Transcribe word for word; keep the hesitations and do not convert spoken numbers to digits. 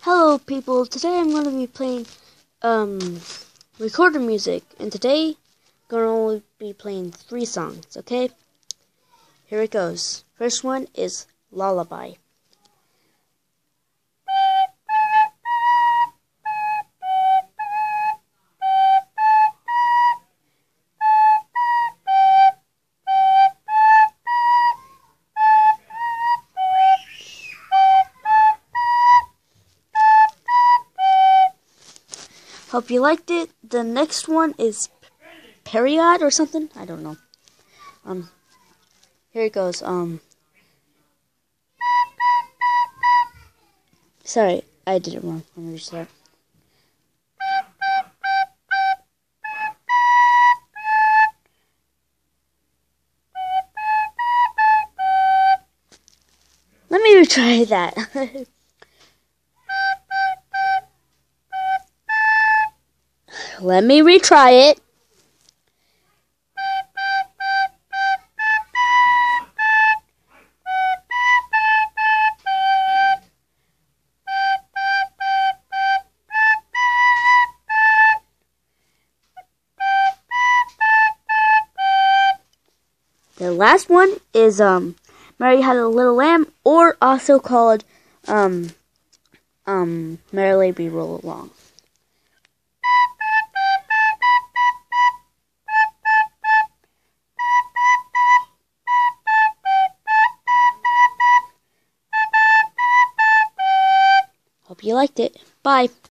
Hello people, today I'm going to be playing um, recorded music, and today I'm going to only be playing three songs, okay? Here it goes. First one is Lullaby. Hope you liked it. The next one is Period or something. I don't know. Um, here it goes. Um, sorry, I did it wrong. Let me restart. Let me retry that. Let me retry it. The last one is um, Mary Had a Little Lamb, or also called um, um, Merrily We Roll Along. Hope you liked it. Bye.